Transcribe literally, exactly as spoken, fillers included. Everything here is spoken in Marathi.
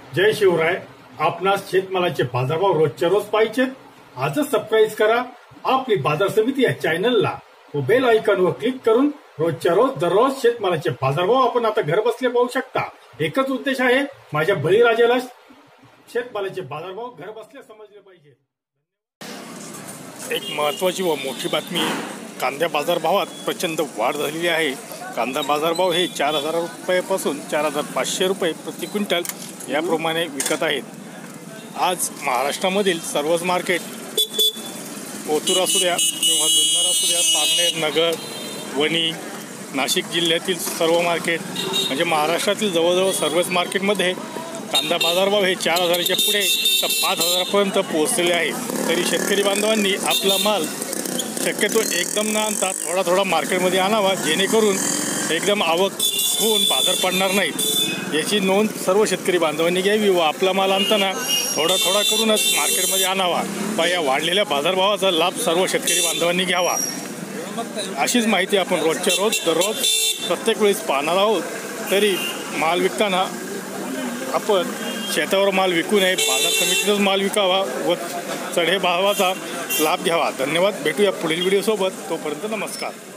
जय शिवराय। आपणास शेतमालाचे बाजारभाव रोजच्या रोज पाहिजेत? आजच सबस्क्राईब करा आपली बाजार समिती या चॅनलला व बेल आयकॉनवर क्लिक करून रोजच्या रोज दररोज शेतमालाचे बाजारभाव आपण आता घर बसले पाहू शकता। एकच उद्देश आहे, माझ्या बळीराजाला शेतमालाचे बाजारभाव घर बसल्या समजले पाहिजे। एक महत्त्वाची व मोठी बातमी, कांद्या बाजारभावात प्रचंड वाढ झालेली आहे। कांदा बाजारभाव हे चार हजार रुपयापासून चार हजार पाचशे रुपये प्रति क्विंटल याप्रमाणे विकत आहेत। आज महाराष्ट्रामधील सर्वच मार्केट, ओतूर असू द्या किंवा जुन्नर असू द्या, पारनेर, नगर, वणी, नाशिक जिल्ह्यातील सर्व मार्केट म्हणजे महाराष्ट्रातील जवळजवळ सर्वच मार्केटमध्ये कांदा बाजारभाव हे चार हजाराच्या पुढे तर पाच हजारापर्यंत पोहोचलेले आहे। तरी शेतकरी बांधवांनी आपला माल शक्यतो एकदम न आणता थोडा थोडा मार्केटमध्ये आणावा, जेणेकरून एकदम आवक होऊन बाजार पडणार नाहीत। याची नोंद सर्व शेतकरी बांधवांनी घ्यावी व आपला माल आणताना थोडा थोडा करूनच मार्केटमध्ये आणावा व या वाढलेल्या बाजारभावाचा लाभ सर्व शेतकरी बांधवांनी घ्यावा। अशीच माहिती आपण रोजच्या रोज दररोज प्रत्येक वेळेस पाहणार आहोत। तरी माल विकताना आपण शेतावर माल विकू नये, बाजार समितीतच माल विकावा व चढे भावाचा लाभ घ्यावा। धन्यवाद। भेटूया पुढील व्हिडिओसोबत, तोपर्यंत नमस्कार।